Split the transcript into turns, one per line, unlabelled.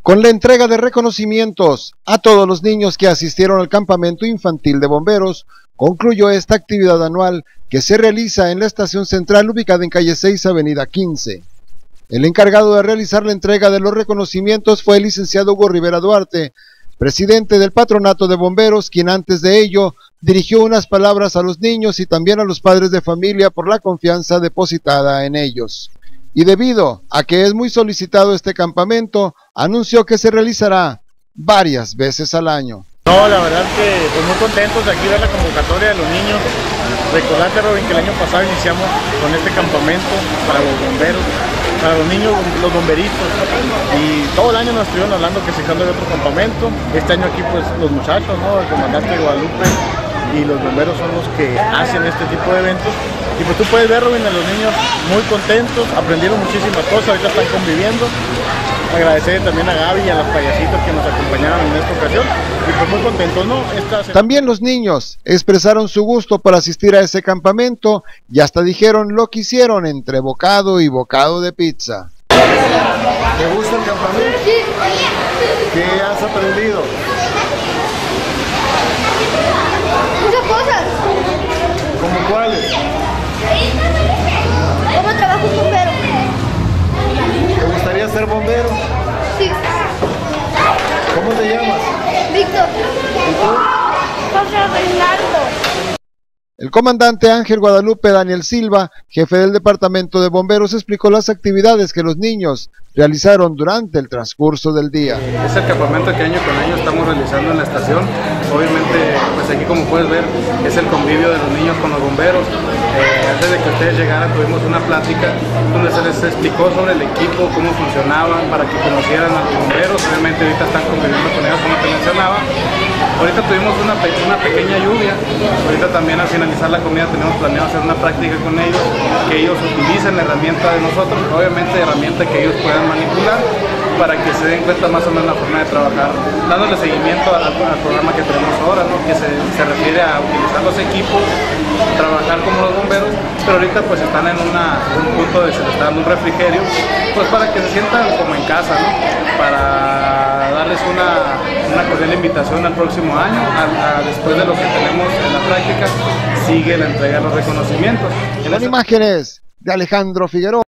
Con la entrega de reconocimientos a todos los niños que asistieron al campamento infantil de bomberos, concluyó esta actividad anual que se realiza en la estación central ubicada en calle 6, avenida 15. El encargado de realizar la entrega de los reconocimientos fue el licenciado Hugo Rivera Duarte, presidente del patronato de bomberos, quien antes de ello dirigió unas palabras a los niños y también a los padres de familia por la confianza depositada en ellos. Y debido a que es muy solicitado este campamento, anunció que se realizará varias veces al año.
No, la verdad que pues muy contentos de aquí ver la convocatoria de los niños. Recordarte, Robin, que el año pasado iniciamos con este campamento para los bomberos, para los niños, los bomberitos, y todo el año nos estuvieron hablando que se de otro campamento. Este año aquí pues los muchachos, ¿no? El comandante Guadalupe y los bomberos son los que hacen este tipo de eventos. Y pues tú puedes ver, Robin, a los niños muy contentos, aprendieron muchísimas cosas, ahorita están conviviendo. Agradecer también a Gaby y a las payasitas que nos acompañaron en esta ocasión. Y pues muy contentos, ¿no?
También los niños expresaron su gusto por asistir a ese campamento y hasta dijeron lo que hicieron entre bocado y bocado de pizza.
¿Te gusta el campamento? ¿Qué has aprendido?
Muchas cosas.
¿Cómo cuáles?
¿Cómo trabaja un bombero?
¿Te gustaría ser bombero?
Sí.
¿Cómo te llamas?
Víctor.
¿Y tú?
José Reinaldo.
El comandante Ángel Guadalupe Daniel Silva, jefe del departamento de bomberos, explicó las actividades que los niños realizaron durante el transcurso del día.
Es el campamento que año con año estamos realizando en la estación. Obviamente, pues aquí como puedes ver, es el convivio de los niños con los bomberos. Antes de que ustedes llegaran tuvimos una plática donde se les explicó sobre el equipo, cómo funcionaban, para que conocieran a los bomberos. Obviamente ahorita están conviviendo con ellos, como te mencionaba. Ahorita tuvimos una pequeña lluvia. Ahorita también al finalizar la comida tenemos planeado hacer una práctica con ellos, que ellos utilicen la herramienta de nosotros, obviamente herramienta que ellos puedan manipular, para que se den cuenta más o menos la forma de trabajar, dándole seguimiento al programa que tenemos ahora, ¿no? Que se refiere a utilizar los equipos, trabajar como los bomberos, pero ahorita pues están en un punto de se les está dando un refrigerio, pues para que se sientan como en casa, ¿no? Para darles una cordial invitación al próximo año, después de lo que tenemos en la práctica, sigue la entrega de los reconocimientos.
Con imágenes de Alejandro Figueroa.